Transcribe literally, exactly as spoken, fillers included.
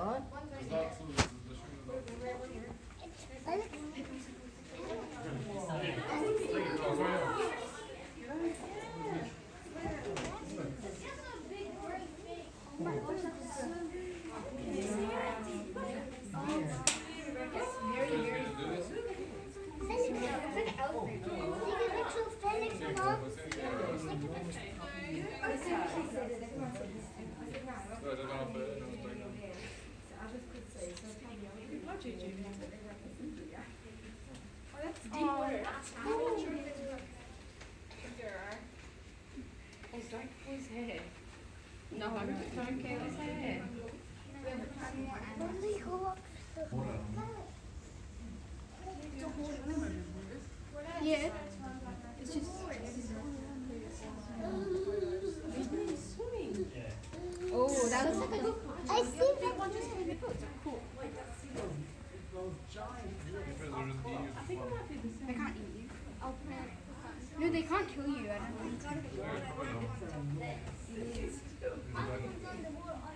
start. No, I don't care what's hair. Yeah. It's just swimming. Oh, that looks like a good I think big one just came in the book. Cool. I think it might be the same. They can't eat you. No, they can't kill you. I don't think.